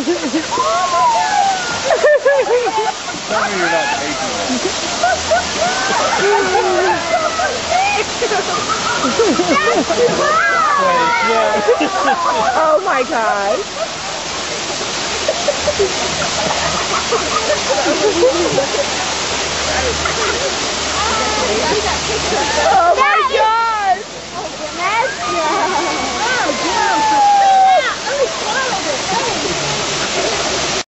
Tell me you're not taking it. Oh my God.